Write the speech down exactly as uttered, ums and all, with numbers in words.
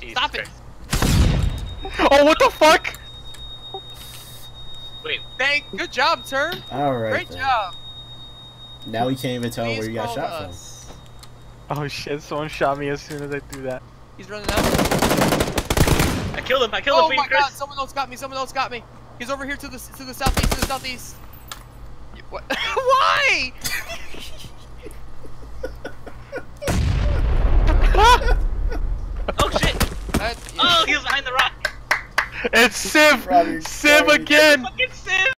Jesus Stop Christ. it! Oh, what the fuck? Wait. Thank. Good job, Turn. All right. Great then. job. Now we can't even tell Please where you got call shot us. Oh shit, someone shot me as soon as I threw that. He's running out. I killed him. I killed him Oh for my you, Chris. god! Someone else got me. Someone else got me. He's over here to the to the southeast. To the southeast. You- What? Why? Oh shit! That- Oh, he was behind the rock. It's Civ! Robbie, Civ sorry. again! Fucking